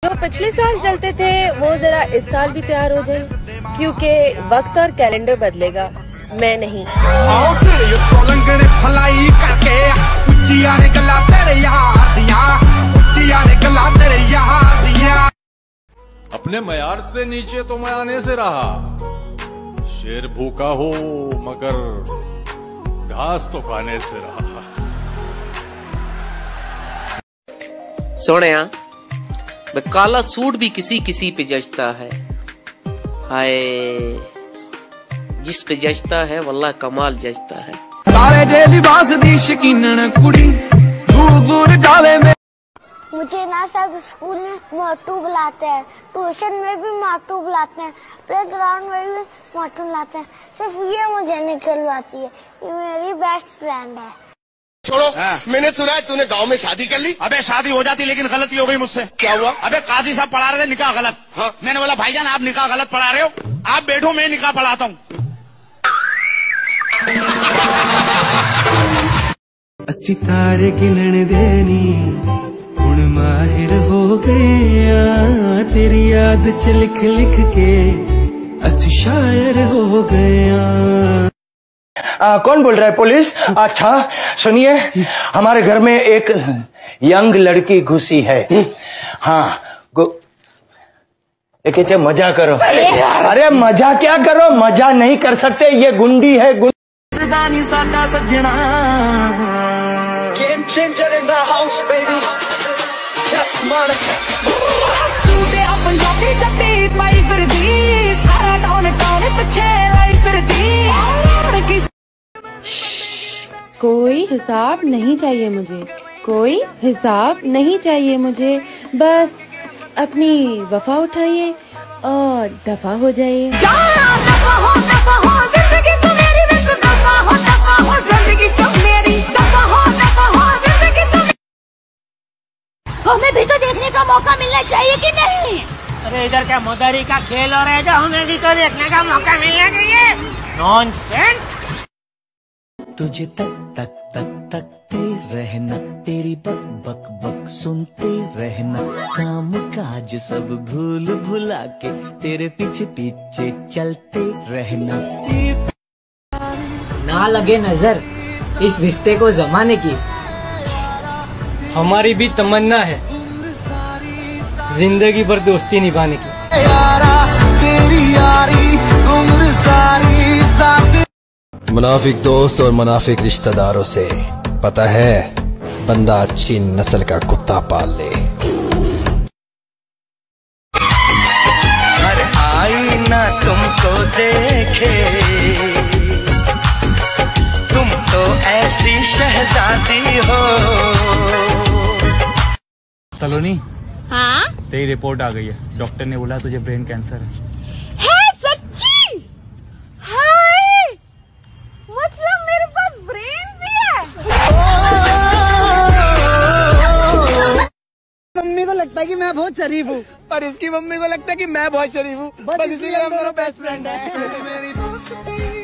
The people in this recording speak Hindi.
जो पिछले साल चलते थे वो जरा इस साल भी तैयार हो जाए, क्योंकि वक्त और कैलेंडर बदलेगा, मैं नहीं। अपने मयार से नीचे तो मैं आने से रहा। शेर भूखा हो मगर घास तो खाने से रहा। सोने काला सूट भी किसी किसी पे जचता है। हाय जिस पे जचता है वल्लाह कमाल जचता है। मुझे ना सब स्कूल में मोटू बुलाते हैं, ट्यूशन में भी मोटू बुलाते हैं, प्लेग्राउंड में भी मोटू बुलाते हैं। सिर्फ ये मुझे नहीं खिलवाती है, ये मेरी बेस्ट फ्रेंड है। छोड़ो, मैंने सुना है तूने गांव में शादी कर ली। अबे शादी हो जाती लेकिन गलती हो गई मुझसे। क्या हुआ? अबे काजी साहब पढ़ा रहे थे निकाह गलत। हाँ? मैंने बोला भाईजान आप निकाह गलत पढ़ा रहे हो, आप बैठो मैं निकाह पढ़ाता हूँ। सितारे गिनन देनी हुण माहिर हो गया, तेरी याद च लिख लिख के असी शायर हो गया। कौन बोल रहा है? पुलिस? अच्छा सुनिए, हमारे घर में एक यंग लड़की घुसी है। हाँ एक मजा करो। अरे मजा क्या करो, मजा नहीं कर सकते, ये गुंडी है। साडा सजना game changer in the house baby. Yes मान सूटे पंजाबी जट्टी पाई फिरदी, सारा टाउन टाउन पीछे लाई फिरदी। कोई हिसाब नहीं चाहिए मुझे, कोई हिसाब नहीं चाहिए मुझे, बस अपनी वफा उठाइए और दफा हो जाइए। हमें भी तो देखने का मौका मिलना चाहिए कि नहीं? अरे इधर क्या मदारी का खेल हो रहा है जो हमें भी तो देखने का मौका मिलना चाहिए? नॉनसेंस। तुझे तक तक तक तकते रहना, तेरी बक बक बक सुनते रहना, काम काज सब भूल भुला के तेरे पीछे पीछे चलते रहना। ना लगे नजर इस रिश्ते को जमाने की, हमारी भी तमन्ना है जिंदगी भर दोस्ती निभाने की। यारा तेरी यारी उम्र सारी साथ। मुनाफिक दोस्त और मुनाफिक रिश्तेदारों से पता है बंदा अच्छी नस्ल का कुत्ता पाल ले। हर आईना तुमको देखे, तुम तो ऐसी शहजादी हो। सलोनी, हाँ तेरी रिपोर्ट आ गई है, डॉक्टर ने बोला तुझे ब्रेन कैंसर है। सच्ची? हाय, मतलब मेरे पास ब्रेन भी है। मम्मी को लगता है कि मैं बहुत शरीफ हूँ और इसकी मम्मी को लगता है कि मैं बहुत शरीफ हूँ, बस इसीलिए हम दोनों बेस्ट फ्रेंड हैं। मेरी दोस्ती